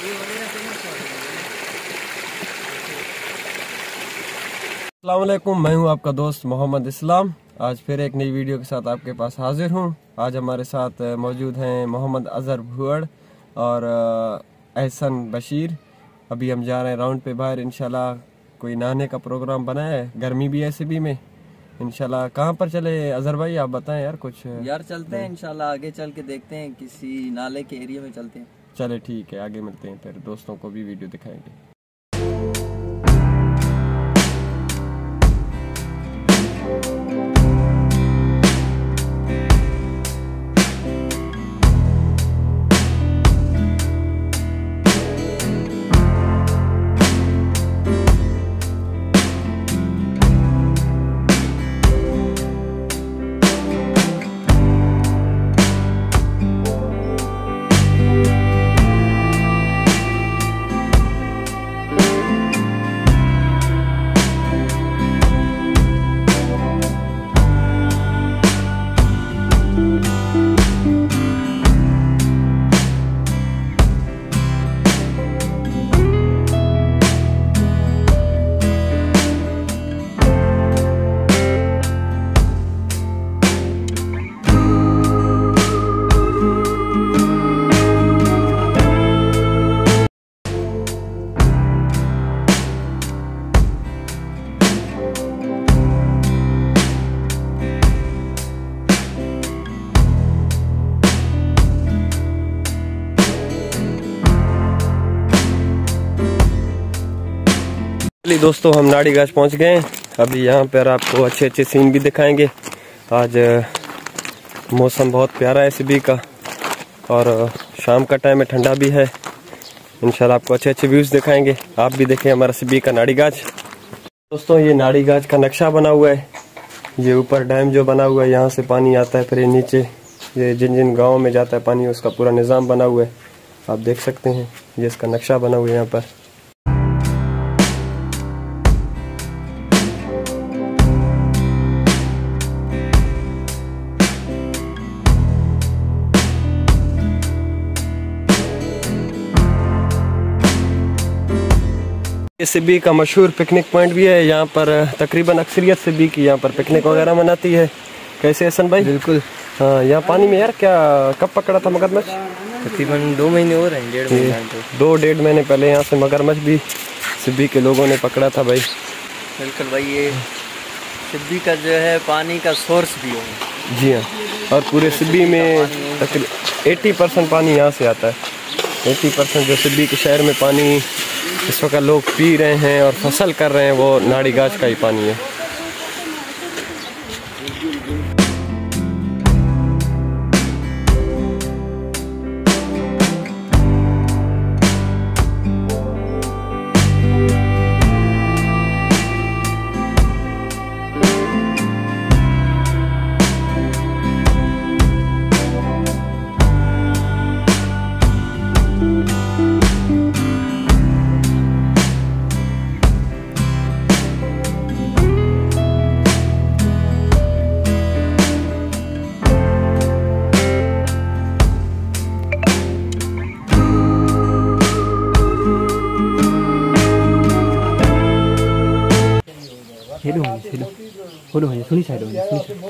अस्सलाम वालेकुम, मैं हूं आपका दोस्त मोहम्मद इस्लाम। आज फिर एक नई वीडियो के साथ आपके पास हाजिर हूं। आज हमारे साथ मौजूद हैं मोहम्मद अजहर भुअड़ और एहसन बशीर। अभी हम जा रहे हैं राउंड पे बाहर, इंशाल्लाह कोई नहाने का प्रोग्राम बना है, गर्मी भी है सिबी में। इंशाल्लाह कहाँ पर चले अजहर भाई, आप बताएं यार कुछ। यार चलते हैं इंशाल्लाह, आगे चल के देखते हैं, किसी नाले के एरिया में चलते हैं। चले ठीक है, आगे मिलते हैं, फिर दोस्तों को भी वीडियो दिखाएंगे। दोस्तों हम नाड़ी गाछ पहुंच गए हैं। अभी यहाँ पर आपको अच्छे अच्छे सीन भी दिखाएंगे। आज मौसम बहुत प्यारा है सिबी का और शाम का टाइम है, ठंडा भी है। इंशाल्लाह आपको अच्छे अच्छे व्यूज दिखाएंगे। आप भी देखें हमारा सिबी का नाड़ी गाछ। दोस्तों ये नाड़ी गाछ का नक्शा बना हुआ है। ये ऊपर डैम जो बना हुआ है, यहाँ से पानी आता है, फिर ये नीचे ये जिन जिन गाँव में जाता है पानी, उसका पूरा निज़ाम बना हुआ है। आप देख सकते हैं, ये इसका नक्शा बना हुआ है यहाँ पर। सिबी का मशहूर पिकनिक पॉइंट भी है। यहाँ पर तकरीबन अक्सरियत सिबी की यहाँ पर पिकनिक वगैरह मनाती है। कैसे हसन भाई? बिल्कुल। हाँ, यहाँ पानी में यार क्या कब पकड़ा था मगरमच्छ? तकरीबन 2 महीने हो रहे हैं, 1.5 महीने। 2-1.5 महीने पहले यहाँ से मगरमच्छ भी सिबी के लोगों ने पकड़ा था भाई। बिल्कुल भाई, ये सिबी का जो है पानी का सोर्स भी है। जी हाँ, और पूरे सिबी में तकरीबन 80% पानी यहाँ से आता है। 80% जो सिबी के शहर में पानी इस वक्त लोग पी रहे हैं और फसल कर रहे हैं, वो नाड़ी गाछ का ही पानी है। सुनी साइड हम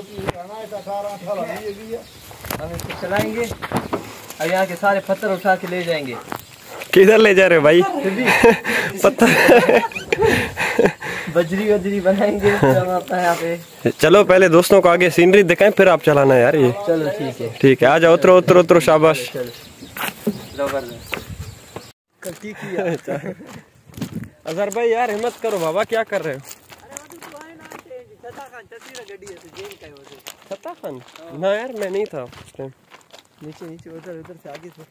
इसको चलाएंगे और यहाँ के सारे पत्थर उठा के ले जाएंगे। किधर ले जा रहे हो भाई? पत्थर बजरी बनाएंगे यहाँ पे। चलो पहले दोस्तों को आगे सीनरी दिखाएं, फिर आप चलाना यार ये। चलो ठीक है, ठीक है, आ जाओ, उतरो उतरो उतरो, शाबाश। अजहर भाई यार हिम्मत करो बाबा, क्या कर रहे हो? छत्ता खान ना यार, मैं नहीं था उस टाइम। नीचे उधर से आगे थे।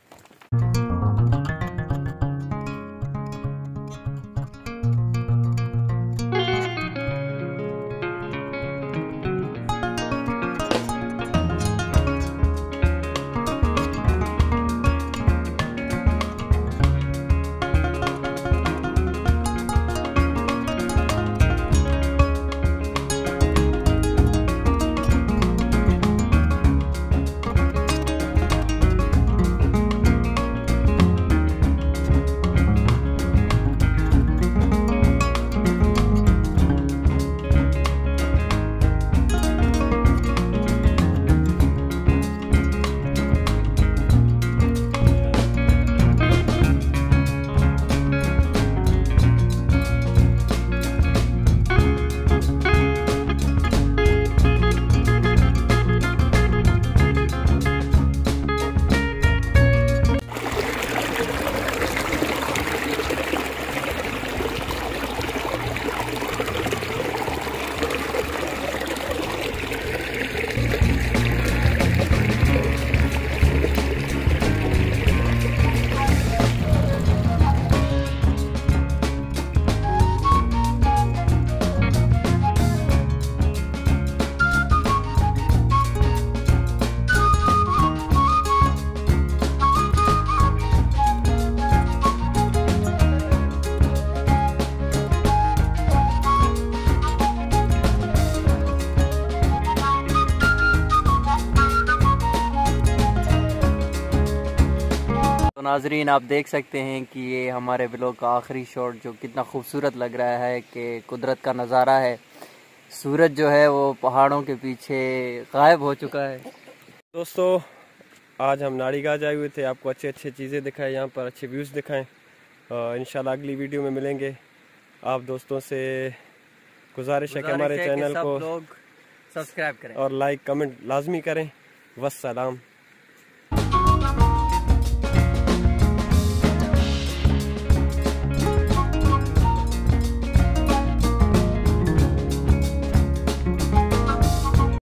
तो नाजरीन आप देख सकते हैं कि ये हमारे ब्लॉग का आखिरी शॉट जो कितना खूबसूरत लग रहा है कि कुदरत का नज़ारा है। सूरज जो है वो पहाड़ों के पीछे गायब हो चुका है। दोस्तों आज हम नाड़ीगाज आए हुए थे, आपको अच्छी अच्छी चीज़ें दिखाएं, यहाँ पर अच्छे व्यूज़ दिखाएं। इंशाल्लाह अगली वीडियो में मिलेंगे। आप दोस्तों से गुजारिश है कि हमारे चैनल को लोग सब्सक्राइब करें और लाइक कमेंट लाजमी करें। वस्सलाम।